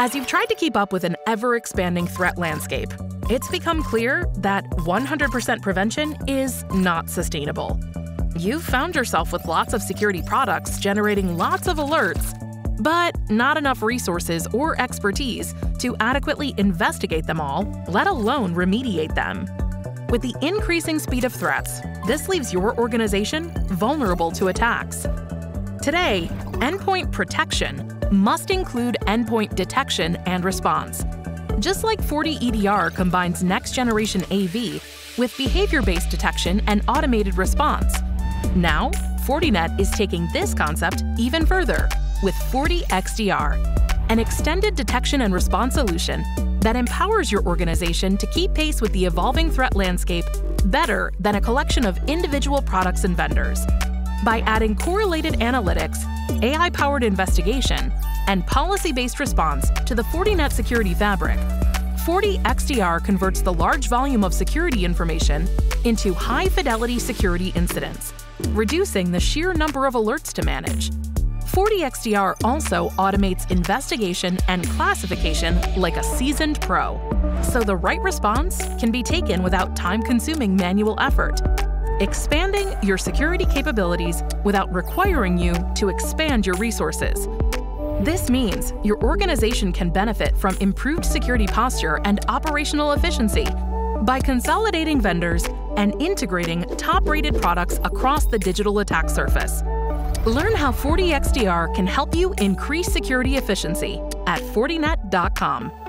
As you've tried to keep up with an ever-expanding threat landscape, it's become clear that 100% prevention is not sustainable. You've found yourself with lots of security products generating lots of alerts, but not enough resources or expertise to adequately investigate them all, let alone remediate them. With the increasing speed of threats, this leaves your organization vulnerable to attacks. Today, endpoint protection must include endpoint detection and response. Just like FortiXDR combines next-generation AV with behavior-based detection and automated response, now Fortinet is taking this concept even further with FortiXDR, an extended detection and response solution that empowers your organization to keep pace with the evolving threat landscape better than a collection of individual products and vendors. By adding correlated analytics, AI-powered investigation, and policy-based response to the Fortinet security fabric, FortiXDR converts the large volume of security information into high-fidelity security incidents, reducing the sheer number of alerts to manage. FortiXDR also automates investigation and classification like a seasoned pro, so the right response can be taken without time-consuming manual effort, expanding your security capabilities without requiring you to expand your resources. This means your organization can benefit from improved security posture and operational efficiency by consolidating vendors and integrating top-rated products across the digital attack surface. Learn how FortiXDR can help you increase security efficiency at Fortinet.com.